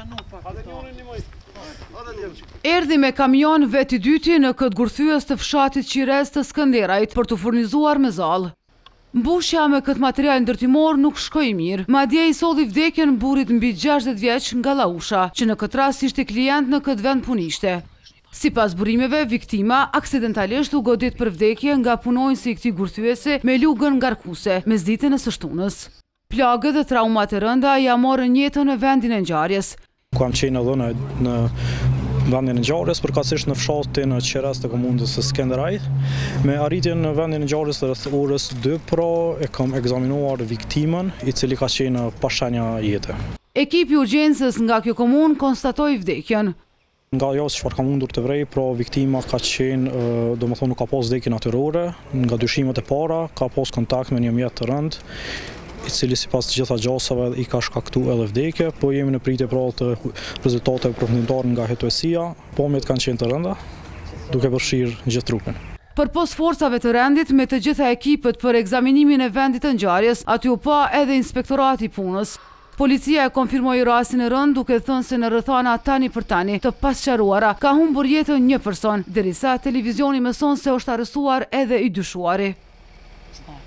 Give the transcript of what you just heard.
Erdhi me kamion veti dyti në këtë gurthyes të fshatit Qires të Skënderajt për të furnizuar me zallë. Mbushja me këtë material ndërtimor nuk shkoi mirë. Madje i solli vdekjen burrit mbi 60 vjeç nga Llausha, që në këtë rast ishte klient në këtë vend punishte. Sipas burimeve, viktima aksidentalisht u godit për vdekje nga punonjësi i këtij gurthyesi me lugën ngarkuese mesditën e së shtunës. Plagët dhe traumat e rënda ja morën jetën në vendin e ngjarjes. Kam qenë edhe në vendin e ngjarjes, përkatësisht në fshatin e Qires të komunës së Skënderajt. Me arritjen në vendin e ngjarjes rreth orës 2 pra e kam ekzaminuar viktimën, i cili ka qenë pa shenja jete. Ekipi urgjencës nga kjo komunë konstatoi vdekjen. Nga ajo çfarë ka mundur të vrej, pra viktima ka qenë, domethënë nuk ka pas vdekje natyrore, nga dyshimet e para ka pas kontakt me një mjet të rënd, i cili sipas të gjitha gjasave i ka shkaktuar edhe vdekje, po jemi në pritje pra të rezultateve përfundimtare nga hetuesia, pamjet kanë qenë të rënda, duke përfshirë gjithë trupin. Përpos forcave të rendit me të gjitha ekipet për ekzaminimin e vendit të ngjarjes, aty u pa edhe inspektorati i punës. Policia e konfirmoi rastin e rënd duke thënë se në rrethana tani për tani të pasqaruara ka humbur jetën një person, derisa televizioni mëson se është arrestuar edhe i dyshuari.